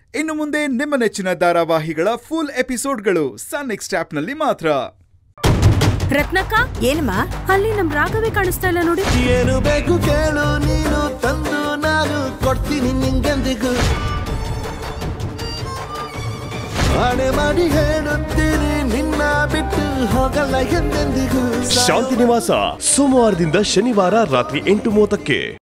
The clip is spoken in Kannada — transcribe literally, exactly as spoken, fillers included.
ಇನ್ನು ಮುಂದೆ ನಿಮ್ಮ ನೆಚ್ಚಿನ ಧಾರಾವಾಹಿಗಳ ಫುಲ್ ಎಪಿಸೋಡ್ಗಳು ಸನ್ ನೆಕ್ಸ್ಟ್ ಆಪ್ನಲ್ಲಿ ಮಾತ್ರ. ರತ್ನಕ್ಕ ಏನಮ್ಮ ಅಲ್ಲಿ ನಮ್ ರಾಘವೇ ಕಾಣಿಸ್ತಾ ಇಲ್ಲ ನೋಡಿ. ಏನು ಬೇಕು ಕೇಳು ನೀನು ತಂದು ನಾನು ಕೊಡ್ತೀನಿ ನಿಂಗೆಂದಿಗೂ. ಆಣೆ ಮಾಡಿ ಹೇಳುತ್ತೀನಿ ನಿನ್ನ ಬಿಟ್ಟು ಹೋಗಲ್ಲ ಎಂದೆಂದಿಗೂ. ಶಾಂತಿ ನಿವಾಸ ಸೋಮವಾರದಿಂದ ಶನಿವಾರ ರಾತ್ರಿ ಎಂಟು ಮೂವತ್ತಕ್ಕೆ.